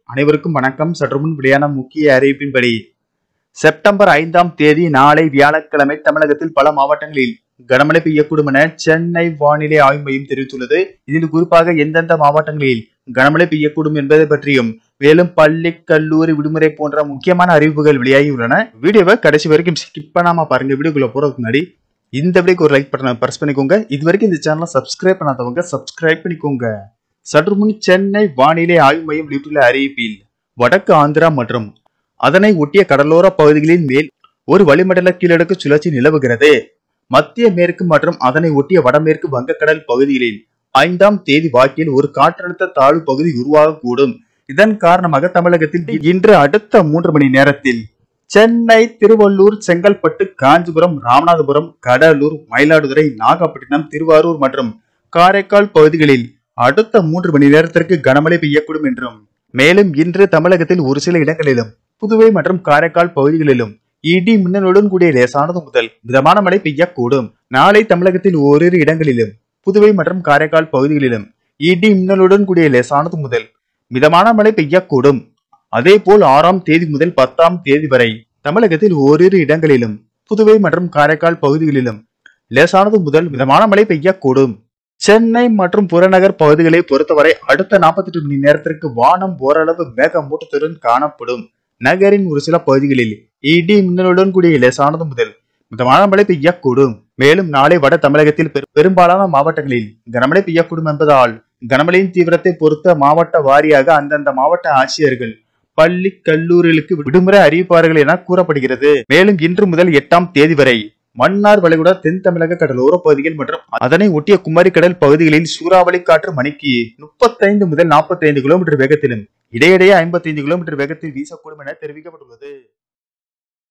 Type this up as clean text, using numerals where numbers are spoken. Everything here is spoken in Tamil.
அனைவருக்கும் வணக்கம். சற்று முன் வெளியான முக்கிய அறிவிப்பின்படி செப்டம்பர் 5ஆம் தேதி நாளை வியாழக்கிழமை தமிழகத்தில் பல மாவட்டங்களில் கனமழை பெய்யக்கூடும் என சென்னை வானிலை ஆய்வு மையம் தெரிவித்துள்ளது. இதில் குறிப்பாக எந்தெந்த மாவட்டங்களில் கனமழை பெய்யக்கூடும் என்பதை பற்றியும் மேலும் பள்ளி கல்லூரி விடுமுறை போன்ற முக்கியமான அறிவிப்புகள் வெளியாகி உள்ளன. வீடியோவை கடைசி வரைக்கும் ஸ்கிப் பண்ணாம பாருங்க. வீடியோக்குள்ள போறதுக்கு முன்னாடி இந்த வீடியோக்கு ஒரு லைக் பட்டனை பிரஸ் பண்ணிக்கோங்க. இதுவரைக்கும் இந்த சேனலை சப்ஸ்கிரைப் பண்ணாதவங்க சப்ஸ்கிரைப் பண்ணிக்கோங்க. சற்று முன் சென்னை வானிலை ஆய்வு மையம் வெளியிட்டுள்ள அறிவிப்பில் வடக்கு ஆந்திரா மற்றும் அதனை ஒட்டிய கடலோர பகுதிகளின் மேல் ஒரு வளிமண்டல கீழடுக்கு சுழற்சி நிலவுகிறது. மத்திய மேற்கு மற்றும் அதனை ஒட்டிய வடமேற்கு வங்கக்கடல் பகுதிகளில் 5ஆம் தேதி வாக்கில் ஒரு காற்றழுத்த தாழ்வு பகுதி உருவாகக்கூடும். இதன் காரணமாக தமிழகத்தில் இன்று அடுத்த 3 மணி நேரத்தில் சென்னை, திருவள்ளூர், செங்கல்பட்டு, காஞ்சிபுரம், ராமநாதபுரம், கடலூர், மயிலாடுதுறை, நாகப்பட்டினம், திருவாரூர் மற்றும் காரைக்கால் பகுதிகளில் அடுத்த 3 மணி நேரத்திற்கு கனமழை பெய்யக்கூடும் என்றும் மேலும் இன்று தமிழகத்தில் ஒரு சில இடங்களிலும் புதுவை மற்றும் காரைக்கால் பகுதிகளிலும் இடி மின்னலுடன் கூடிய லேசானது முதல் மிதமான மழை பெய்யக்கூடும். நாளை தமிழகத்தில் ஓரிரு இடங்களிலும் புதுவை மற்றும் காரைக்கால் பகுதிகளிலும் இடி மின்னலுடன் கூடிய லேசானது முதல் மிதமான மழை பெய்யக்கூடும். அதே போல் 6ஆம் தேதி முதல் 10ஆம் தேதி வரை தமிழகத்தில் ஓரிரு இடங்களிலும் புதுவை மற்றும் காரைக்கால் பகுதிகளிலும் லேசானது முதல் மிதமான மழை பெய்யக்கூடும். சென்னை மற்றும் புறநகர் பகுதிகளை பொறுத்தவரை அடுத்த 48 மணி நேரத்திற்கு வானம் ஓரளவு மேகமூட்டத்துடன் காணப்படும். நகரின் ஒரு சில பகுதிகளில் இடி மின்னலுடன் கூடிய லேசானது முதல் மிதமான மழை பெய்யக்கூடும். மேலும் நாளை வட தமிழகத்தில் பெரும்பாலான மாவட்டங்களில் கனமழை பெய்யக்கூடும் என்பதால் கனமழையின் தீவிரத்தை பொறுத்த மாவட்ட வாரியாக அந்தந்த மாவட்ட ஆட்சியர்கள் பள்ளி கல்லூரிகளுக்கு விடுமுறை அறிவிப்பார்கள் என கூறப்படுகிறது. மேலும் இன்று முதல் 8ஆம் தேதி வரை மன்னார் வளைகுடா, தென் தமிழக கடலோர பகுதிகள் மற்றும் அதனை ஒட்டிய குமரி கடல் பகுதிகளில் சூறாவளி காற்று மணிக்கு 35 முதல் 45 கிலோமீட்டர் வேகத்திலும் இடையிடையே 55 கிலோமீட்டர் வேகத்தில் வீசக்கூடும் என தெரிவிக்கப்பட்டுள்ளது.